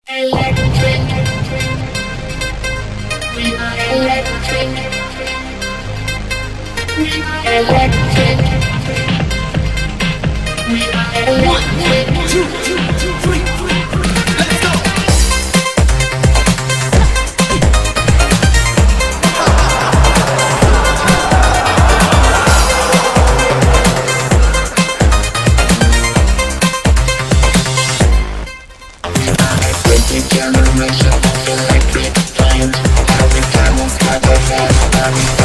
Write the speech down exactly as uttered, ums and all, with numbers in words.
Electric. We are electric. We are electric. We are electric. One, two, two, two, three, three, three. Let's go. Electric generation of electric flames. Every time we cut the fast,